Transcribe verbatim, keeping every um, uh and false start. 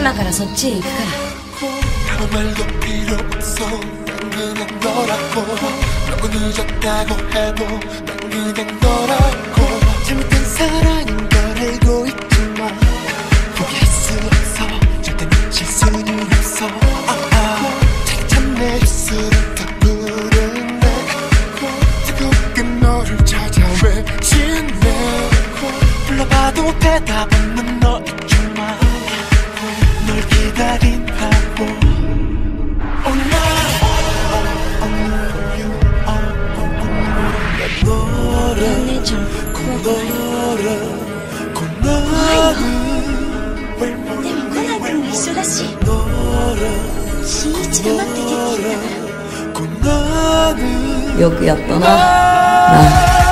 今からそっちへ行くから。 아무 말도 필요 없어. 난 그냥 너라고. 너무 늦었다고 해도 난 그냥 너라고. 잘못된 사랑인 걸 알고 있지만 포기할 수 없어. 절대 놓칠 수는 없어. 차차 내 입술을 타부르네. 뜨겁게 너를 찾아 외치네. 불러봐도 대답 없는 너 있지만 널 기다린다고. 오늘 나 너를 곧 너를 곧 너를 でもコナン君も一緒だし新一が待っててって言ったから。 よくやったな。なあ。